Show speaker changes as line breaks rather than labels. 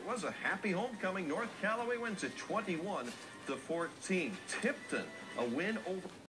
it was a happy homecoming. North Callaway wins at 21-14. Tipton, a win over